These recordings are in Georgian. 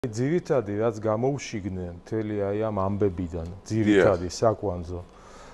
ძირითადი რაც გამოუშიგნენ მთელი აი ამ ამბებიდან ძირითადი საკვანძო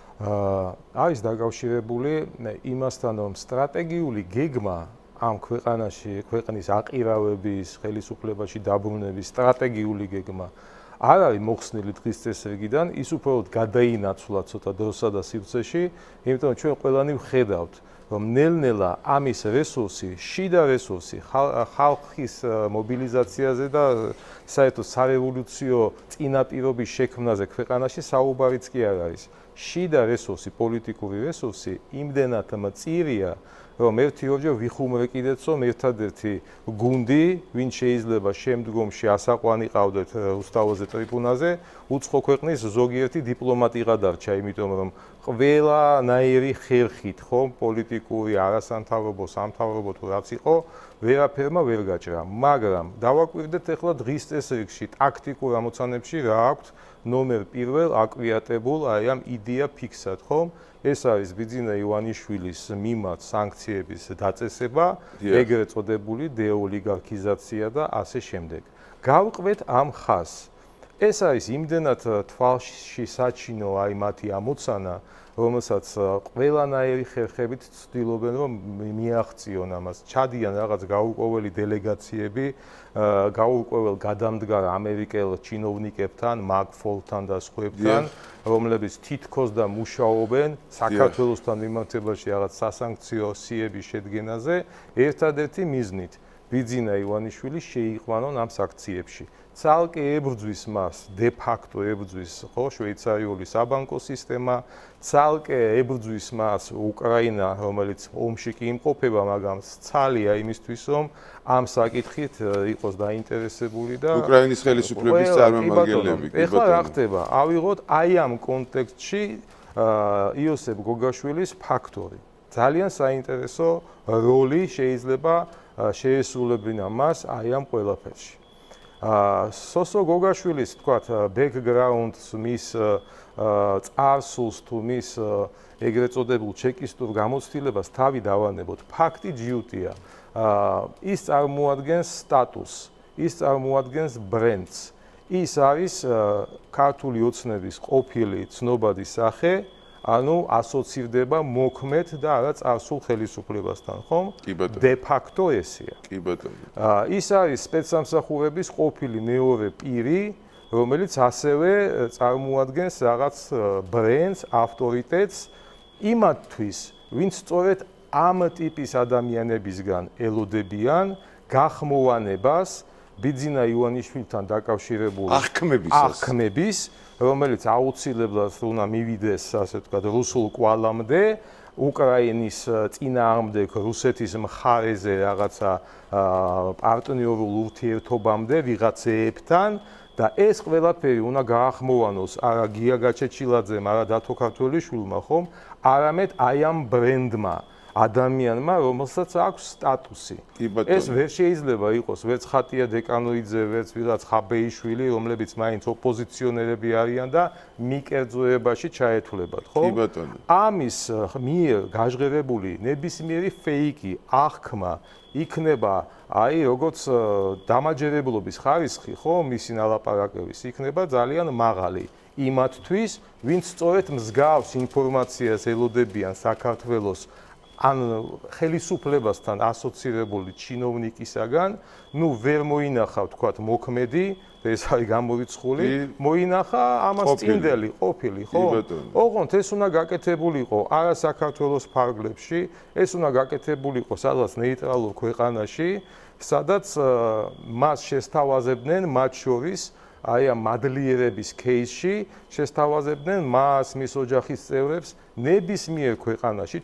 არის დაკავშირებული იმასთან რომ სტრატეგიული გეგმა ამ ქვეყანაში ქვეყნის აყირავების ხელისუფლებაში დაბრუნების სტრატეგიული გეგმა არ არის მოხსნილი დღის წესრიგიდან ის უბრალოდ გადაინაცვლა ცოტა დროსა და სივრცეში იმიტომ რომ ჩვენ ყველანი ვხედავთ რომ ნელ-ნელა ამის რესურსი, შიდა რესურსი ხალხის მობილიზაციაზე და საერთოდ სარევოლუციო წინაპირობის შექმნაზე ქვეყანაში საუბარიც კი არ არის. შიდა რესურსი, პოლიტიკური რესურსი იმდენად მწირია, რომ ერთ-ორჯერ ვიხუმრე კიდეც რომ ერთადერთი გუნდი, ვინ შეიძლება შემდგომში ასაყვანი ყავდეთ რუსთავაზე ტრიბუნაზე, უცხო ქვეყნის ზოგიერთი დიპლომატი გადარჩა, იმიტომ რომ ყველანაირი ხერხით, ხომ, პოლიტიკური არასამთავრობო, სამთავრობო თუ რაც იყო, ვერაფერმა ვერ გაჭრა. მაგრამ დავაკვირდეთ ახლა დღის წესრიგში, ტაქტიკურ ამოცანებში რა აქვთ ნომერ პირველ აკვიატებულ აი ამ იდეა ფიქსად, ხომ? ეს არის ბიძინა ივანიშვილის მიმართ სანქციების დაწესება, ეგრეთ წოდებული დეოლიგარქიზაცია და ასე შემდეგ. გავყვეთ ამ ხაზს. ეს არის იმდენად თვალში საჩინო აი მათი ამოცანა, რომელსაც ყველანაირი ხერხებით ცდილობენ რომ მიაღწიონ ამას. ჩადიან რაღაც გაურკვეველი დელეგაციები, გაურკვეველ გადამდგარ ამერიკელ ჩინოვნიკებთან, მაგ-ფოლთან და სხვებთან, რომლებიც თითქოს და მუშაობენ საქართველოსთან მიმართებაში რაღაც სასანქციო სიების შედგენაზე, ერთადერთი მიზნით ბიძინა ივანიშვილი შეიყვანონ ამ საქციებში. ცალკე ებრძვის მას, დე-ფაქტო ებრძვის ხო შვეიცარიული საბანკო სისტემა, ცალკე ებრძვის მას უკრაინა, რომელიც ომში კი იმყოფება, მაგრამ სცალია იმისთვის, რომ ამ საკითხით იყოს დაინტერესებული და უკრაინის ხელისუფლების წარმომადგენლები. ეხლა რა ხდება? ავიღოთ აი ამ კონტექსტში იოსებ გოგაშვილის ფაქტორი. ძალიან საინტერესო როლი შეიძლება შეესრულებინა მას აი ამ ყველაფერში. სოსო გოგაშვილის თქვათ ბექგრაუნდს მის წარსულს თუ მის ეგრეთ წოდებულ ჩეკისტურ გამოცდილებას თავი დავანებოთ. ფაქტი ჯიუტია. ის წარმოადგენს სტატუსს, ის წარმოადგენს ბრენდს. ის არის ქართული ოცნების ყოფილი ცნობადი სახე, ანუ ასოცირდება მოქმედ და არა წარსულ ხელისუფლებასთან, ხომ? დე-ფაქტო ესეა. კი ბატონო. ის არის სპეცსამსახურების ყოფილი მეორე პირი, რომელიც ასევე წარმოადგენს რაღაც ბრენდს, ავტორიტეტს იმათთვის, ვინც სწორედ ამ ტიპის ადამიანებისგან ელოდებიან გახმოვანებას ბიძინა ივანიშვილთან დაკავშირებული აღქმების, რომელიც აუცილებლად უნდა მივიდეს, ასე ვთქვათ, რუსულ კვალამდე, უკრაინის წინააღმდეგ რუსეთის მხარეზე რაღაცა პარტნიორულ ურთიერთობამდე ვიღაცეებთან და ეს ყველაფერი უნდა გაახმოვანოს არა გია გაჩეჩილაძემ, არა დათო ქართველიშვილმა, ხომ? არამედ აი ამ ბრენდმა. ადამიანმა, რომელსაც აქვს სტატუსი. ეს ვერ შეიძლება იყოს ვერც ხატია დეკანოიძე, ვერც ვიღაც ხაბეიშვილი, რომლებიც მაინც ოპოზიციონერები არიან და მიკერძოებაში ჩაეთვლებათ, ხო? კი ბატონო. ამის მიერ გაჟღერებული ნებისმიერი ფეიკი, აღქმა იქნება აი როგორც დამაჯერებლობის ხარისხი, ხო, მისი ნალაპარაკების იქნება ძალიან მაღალი. იმათთვის, ვინც სწორედ მსგავს ინფორმაციას ელოდებიან საქართველოს ან ხელისუფლებასთან ასოცირებული ჩინოვნიკისაგან, ნუ ვერ მოინახა ვთქვათ მოქმედი, ეს არის გამორიცხული, მოინახა ამას წინდელი ყოფილი, ხო? ოღონდ ეს უნდა გაკეთებულიყო არა საქართველოს ფარგლებში, ეს უნდა გაკეთებულიყო სადღაც ნეიტრალურ ქვეყანაში, სადაც მას შესთავაზებდნენ მათ შორის აი ამ მადლიერების кейსში შესთავაზებდნენ მას, მის ოჯახის წევრებს ნებისმიერ ქვეყანაში,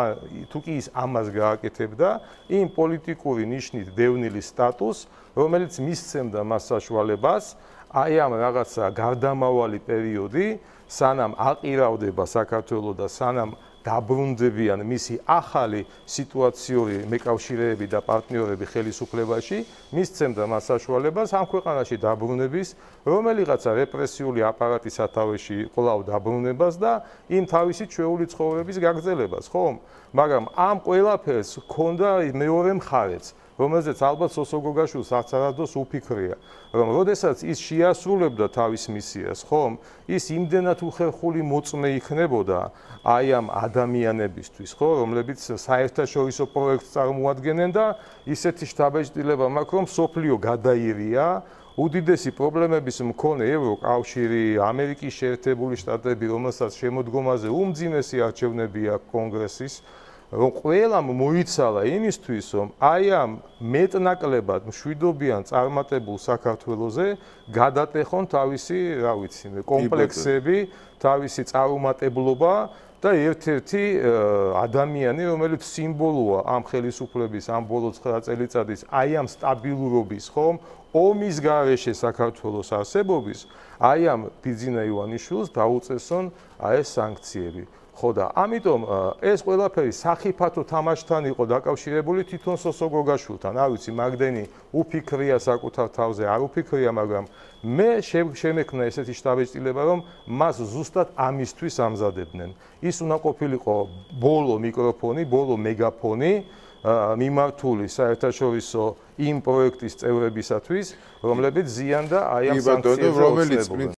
თუ კი ის ამას გააკეთებდა, იმ პოლიტიკური ნიშნით დევნილი სტატუსს, რომელიც მისცემდა მას საშუალებას, აი ამ რაღაცა გარდამავალი პერიოდი, სანამ აყირავდება საქართველო და სანამ დაბრუნდებიან მისი ახალი სიტუაციური მეკავშირეები და პარტნიორები ხელისუფლებაში, მისცემდა მას საშუალებას ამ ქვეყანაში დაბრუნების, რომელიღაცა რეპრესიული აპარატის სათავეში კვლავ დაბრუნებას და იმ თავისი ჩვეული ცხოვრების გაგრძელებას, ხომ? მაგრამ ამ ყველაფერს ჰქონდა მეორე მხარეც, რომელზეც ალბათ სოსო გოგაშვილს არც არადოს უფიქრია, რომ როდესაც ის შეასრულებდა თავის მისიას, ხომ, ის იმდენად უხერხული მოწმე იქნებოდა აი ამ ადამიანებისთვის, ხო, რომლებიც საერთაშორისო პროექტს წარმოადგენენ და ისეთი შთაბეჭდილება მაქვს, რომ სოფლიო გადაირია უდიდესი პრობლემების მქონე ევროკავშირი, ამერიკის შეერთებული შტატები, რომელსაც შემოდგომაზე უმძიმესი არჩევნები აქვს კონგრესის, რომ ყველამ მოიცალა იმისთვის, რომ აი ამ მეტნაკლებად მშვიდობიან წარმატებულ საქართველოზე გადატეხონ თავისი, რა ვიცი, კომპლექსები, თავისი წარუმატებლობა და ერთ-ერთი ადამიანი, რომელიც სიმბოლოა ამ ხელისუფლების ამ ბოლო 9 წელიწადის აი ამ სტაბილურობის, ხომ, ომის გარეშე საქართველოს არსებობის, აი ამ ბიძინა ივანიშვილს დაუწესონ აი ეს სანქციები. ხო და ამიტომ ეს ყველაფერი სახიფათო თამაშთან იყო დაკავშირებული თვითონ სოსო გოგაშვილთან. არ ვიცი, მაგდენი უფიქრია საკუთარ თავზე, არ უფიქრია, მაგრამ მე შემექნა ესეთი შთაბეჭდილება, რომ მას ზუსტად ამისთვის ამზადებდნენ. ის უნდა ყოფილიყო ბოლო მიკროფონი, ბოლო მეგაფონი მიმართული საერთაშორისო იმ პროექტის წევრებისათვის, რომლებიც ზიანდა აი ამ სანქციებზე ოცნებობენ.